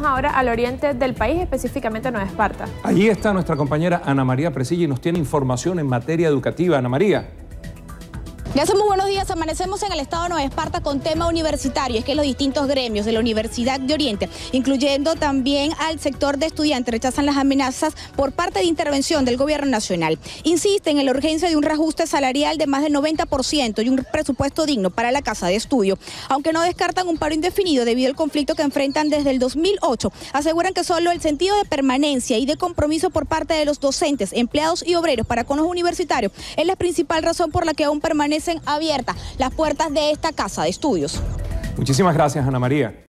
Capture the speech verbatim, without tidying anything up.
ahora al oriente del país, específicamente a Nueva Esparta. Allí está nuestra compañera Ana María Presilla y nos tiene información en materia educativa. Ana María. Gracias, muy buenos días. Amanecemos en el estado de Nueva Esparta con tema universitario. Es que los distintos gremios de la Universidad de Oriente, incluyendo también al sector de estudiantes, rechazan las amenazas por parte de intervención del gobierno nacional. Insisten en la urgencia de un reajuste salarial de más del noventa por ciento y un presupuesto digno para la casa de estudio. Aunque no descartan un paro indefinido debido al conflicto que enfrentan desde el dos mil ocho, aseguran que solo el sentido de permanencia y de compromiso por parte de los docentes, empleados y obreros para con los universitarios es la principal razón por la que aún permanece abiertas las puertas de esta casa de estudios. Muchísimas gracias, Ana María.